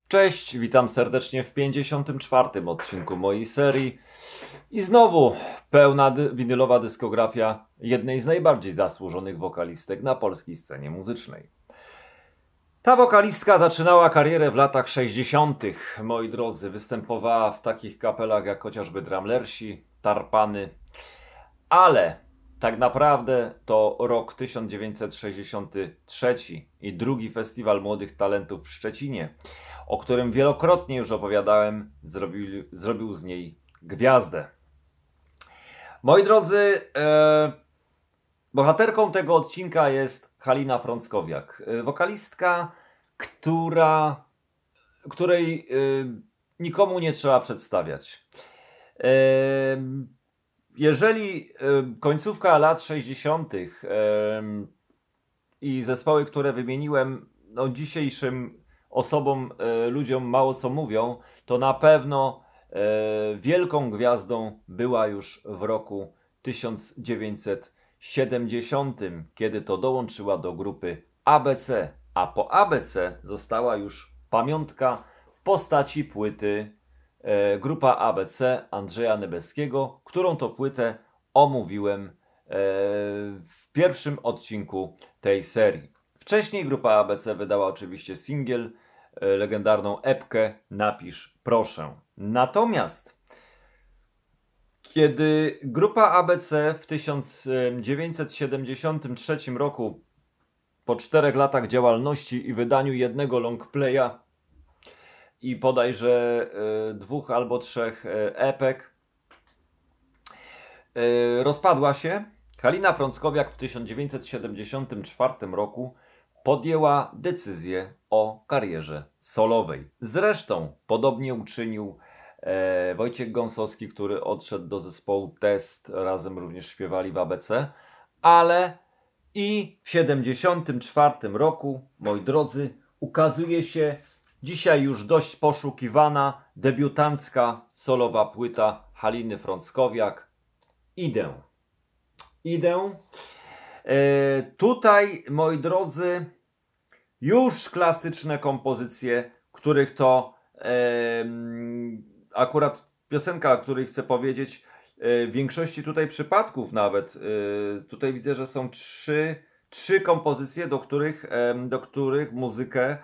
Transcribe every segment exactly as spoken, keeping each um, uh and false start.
Cześć, witam serdecznie w pięćdziesiątym czwartym odcinku mojej serii. I znowu pełna dy winylowa dyskografia jednej z najbardziej zasłużonych wokalistek na polskiej scenie muzycznej. Ta wokalistka zaczynała karierę w latach sześćdziesiątych. Moi drodzy, występowała w takich kapelach jak chociażby Dramlersi, Tarpany, ale tak naprawdę to rok tysiąc dziewięćset sześćdziesiąty trzeci i drugi Festiwal Młodych Talentów w Szczecinie, o którym wielokrotnie już opowiadałem, zrobił, zrobił z niej gwiazdę. Moi drodzy, e, bohaterką tego odcinka jest Halina Frąckowiak, wokalistka, która, której e, nikomu nie trzeba przedstawiać. E, jeżeli e, końcówka lat sześćdziesiątych e, i zespoły, które wymieniłem, no dzisiejszym osobom, e, ludziom mało co mówią, to na pewno e, wielką gwiazdą była już w roku tysiąc dziewięćset siedemdziesiątym, kiedy to dołączyła do grupy A B C, a po A B C została już pamiątka w postaci płyty e, Grupa A B C Andrzeja Nebeskiego, którą to płytę omówiłem e, w pierwszym odcinku tej serii. Wcześniej grupa A B C wydała oczywiście singiel, e, legendarną epkę Napisz proszę. Natomiast kiedy grupa A B C w tysiąc dziewięćset siedemdziesiątym trzecim roku, po czterech latach działalności i wydaniu jednego longplaya i bodajże e, dwóch albo trzech e, epek, e, rozpadła się, Halina Frąckowiak w tysiąc dziewięćset siedemdziesiątym czwartym roku podjęła decyzję o karierze solowej. Zresztą podobnie uczynił e, Wojciech Gąsowski, który odszedł do zespołu Test, razem również śpiewali w A B C, ale i w siedemdziesiątym czwartym roku, moi drodzy, ukazuje się dzisiaj już dość poszukiwana debiutancka solowa płyta Haliny Frąckowiak Idę. Idę. E, tutaj, moi drodzy, już klasyczne kompozycje, których to e, akurat piosenka, o której chcę powiedzieć, e, w większości tutaj przypadków nawet, e, tutaj widzę, że są trzy, trzy kompozycje, do których, e, do których muzykę e,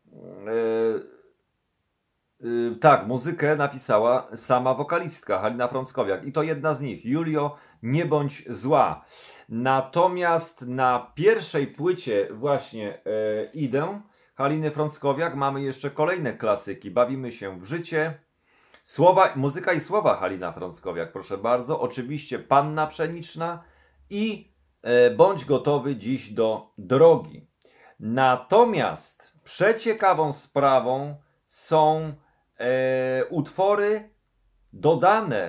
e, tak, muzykę napisała sama wokalistka Halina Frąckowiak i to jedna z nich, Julio, nie bądź zła. Natomiast na pierwszej płycie właśnie e, Idę Haliny Frąckowiak mamy jeszcze kolejne klasyki. Bawimy się w życie. Słowa, muzyka i słowa Halina Frąckowiak, proszę bardzo. Oczywiście Panna Pszeniczna i e, Bądź gotowy dziś do drogi. Natomiast przeciekawą sprawą są e, utwory dodane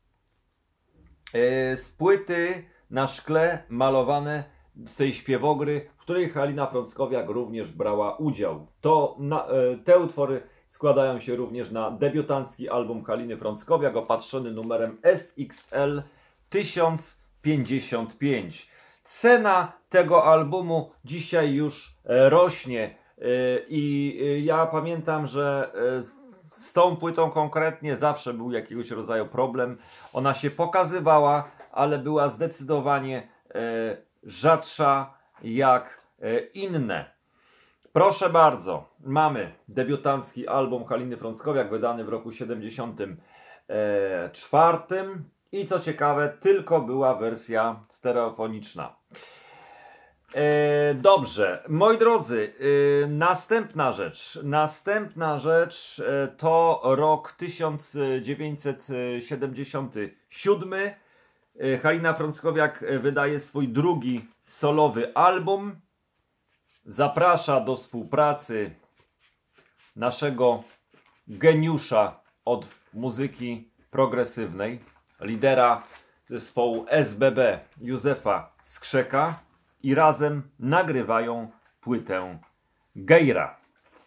e, z płyty na szkle malowane z tej śpiewogry, w której Halina Frąckowiak również brała udział. To, na, te utwory składają się również na debiutancki album Haliny Frąckowiak opatrzony numerem S X L tysiąc pięćdziesiąt pięć. Cena tego albumu dzisiaj już rośnie i ja pamiętam, że z tą płytą konkretnie zawsze był jakiegoś rodzaju problem. Ona się pokazywała, ale była zdecydowanie e, rzadsza jak e, inne. Proszę bardzo, mamy debiutancki album Haliny Frąckowiak wydany w roku siedemdziesiątym czwartym i co ciekawe, tylko była wersja stereofoniczna. E, dobrze, moi drodzy, e, następna rzecz, następna rzecz e, to rok tysiąc dziewięćset siedemdziesiąty siódmy. Halina Frąckowiak wydaje swój drugi solowy album. Zaprasza do współpracy naszego geniusza od muzyki progresywnej, lidera zespołu S B B Józefa Skrzeka i razem nagrywają płytę Gejra.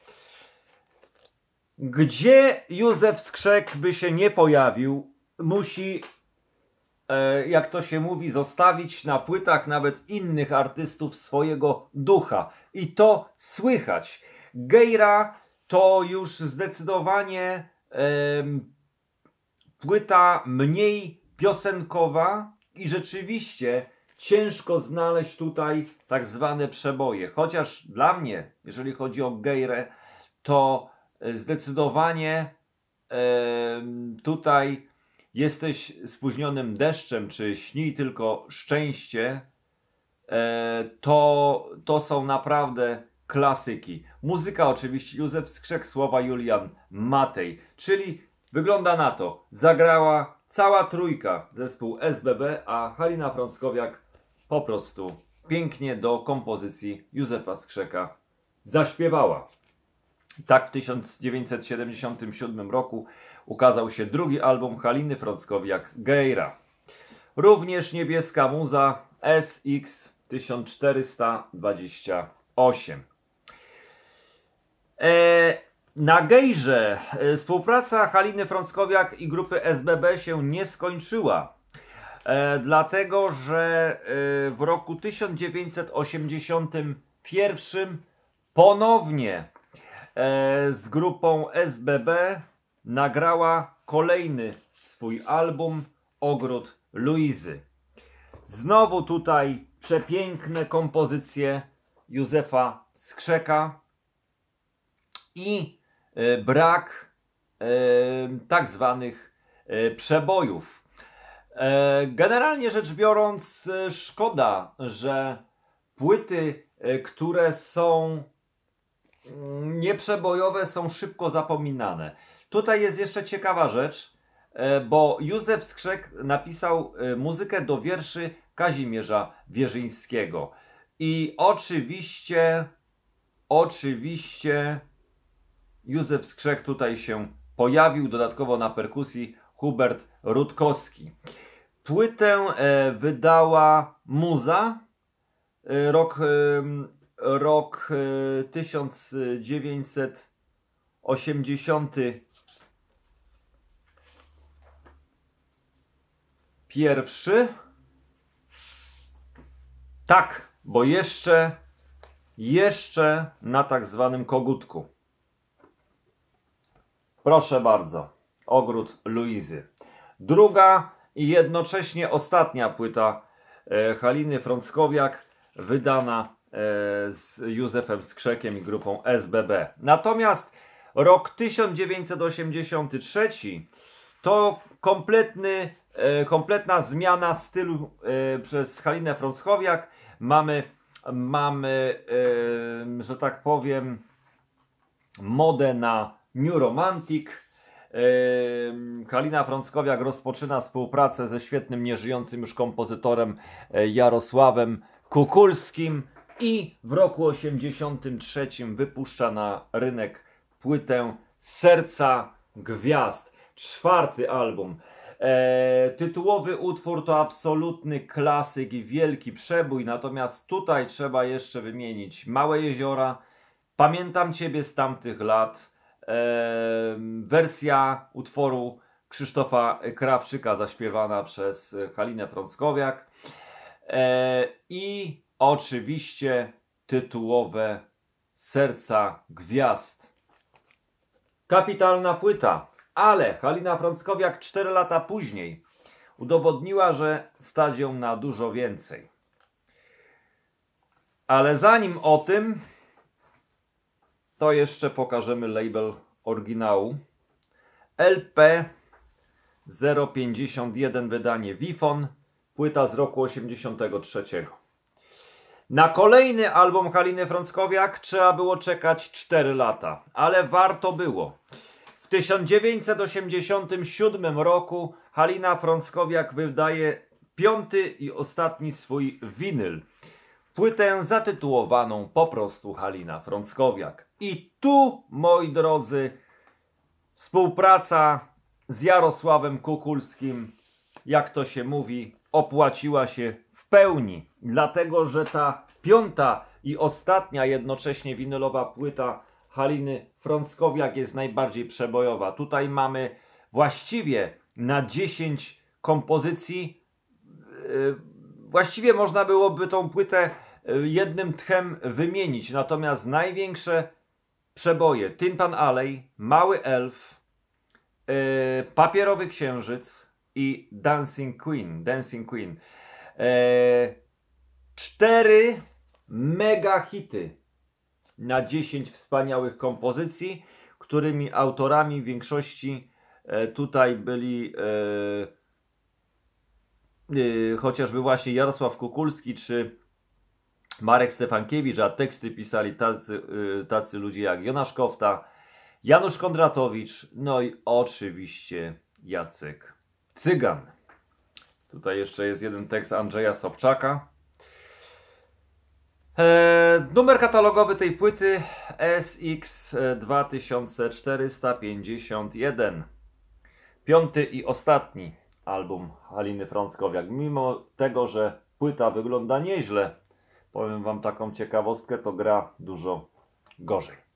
Gdzie Józef Skrzek by się nie pojawił, musi, jak to się mówi, zostawić na płytach nawet innych artystów swojego ducha. I to słychać. Gejra to już zdecydowanie em, płyta mniej piosenkowa i rzeczywiście ciężko znaleźć tutaj tak zwane przeboje. Chociaż dla mnie, jeżeli chodzi o Geirę, to zdecydowanie em, tutaj Jesteś spóźnionym deszczem, czy Śnij tylko szczęście, e, to, to są naprawdę klasyki. Muzyka oczywiście Józef Skrzek, słowa Julian Matej, czyli wygląda na to, zagrała cała trójka, zespół S B B, a Halina Frąckowiak po prostu pięknie do kompozycji Józefa Skrzeka zaśpiewała. I tak w tysiąc dziewięćset siedemdziesiątym siódmym roku ukazał się drugi album Haliny Frąckowiak, Gejra. Również Niebieska Muza, S X tysiąc czterysta dwadzieścia osiem. E, na Gejrze e, współpraca Haliny Frąckowiak i grupy S B B się nie skończyła. E, dlatego, że e, w roku tysiąc dziewięćset osiemdziesiątym pierwszym ponownie z grupą S B B nagrała kolejny swój album Ogród Luizy. Znowu tutaj przepiękne kompozycje Józefa Skrzeka i brak tak zwanych przebojów. Generalnie rzecz biorąc, szkoda, że płyty, które są nieprzebojowe, są szybko zapominane. Tutaj jest jeszcze ciekawa rzecz, bo Józef Skrzek napisał muzykę do wierszy Kazimierza Wierzyńskiego. I oczywiście, oczywiście Józef Skrzek tutaj się pojawił, dodatkowo na perkusji Hubert Rutkowski. Płytę wydała Muza, rok Rok tysiąc dziewięćset osiemdziesiąty pierwszy. Tak, bo jeszcze, jeszcze na tak zwanym kogutku. Proszę bardzo, Ogród Luizy. Druga i jednocześnie ostatnia płyta Haliny Frąckowiak, wydana z Józefem Skrzekiem i grupą S B B. Natomiast rok tysiąc dziewięćset osiemdziesiąty trzeci to kompletny, kompletna zmiana stylu przez Halinę Frąckowiak. Mamy, mamy, że tak powiem, modę na New Romantic. Halina Frąckowiak rozpoczyna współpracę ze świetnym, nieżyjącym już kompozytorem Jarosławem Kukulskim i w roku osiemdziesiątym trzecim wypuszcza na rynek płytę Serca Gwiazd. Czwarty album. E, tytułowy utwór to absolutny klasyk i wielki przebój, natomiast tutaj trzeba jeszcze wymienić Małe Jeziora, Pamiętam Ciebie z tamtych lat, e, wersja utworu Krzysztofa Krawczyka zaśpiewana przez Halinę Frąckowiak e, i oczywiście tytułowe Serca Gwiazd. Kapitalna płyta, ale Halina Frąckowiak cztery lata później udowodniła, że stać ją na dużo więcej. Ale zanim o tym, to jeszcze pokażemy label oryginału. L P zero pięćdziesiąt jeden wydanie Wifon, płyta z roku osiemdziesiątego trzeciego. Na kolejny album Haliny Frąckowiak trzeba było czekać cztery lata, ale warto było. W tysiąc dziewięćset osiemdziesiątym siódmym roku Halina Frąckowiak wydaje piąty i ostatni swój winyl. Płytę zatytułowaną po prostu Halina Frąckowiak. I tu, moi drodzy, współpraca z Jarosławem Kukulskim, jak to się mówi, opłaciła się w pełni. Dlatego, że ta piąta i ostatnia jednocześnie winylowa płyta Haliny Frąckowiak jest najbardziej przebojowa. Tutaj mamy właściwie na dziesięć kompozycji. Właściwie można byłoby tą płytę jednym tchem wymienić. Natomiast największe przeboje Tin Pan Alley, Mały Elf, yy, Papierowy Księżyc i Dancing Queen. Dancing Queen. Yy, cztery mega hity na dziesięć wspaniałych kompozycji, którymi autorami w większości yy, tutaj byli yy, yy, chociażby właśnie Jarosław Kukulski czy Marek Stefankiewicz, a teksty pisali tacy, yy, tacy ludzie jak Jonasz Kofta, Janusz Kondratowicz, no i oczywiście Jacek Cygan. Tutaj jeszcze jest jeden tekst Andrzeja Sobczaka. Eee, numer katalogowy tej płyty S X dwa tysiące czterysta pięćdziesiąt jeden. Piąty i ostatni album Haliny Frąckowiak. Mimo tego, że płyta wygląda nieźle, powiem wam taką ciekawostkę, to gra dużo gorzej.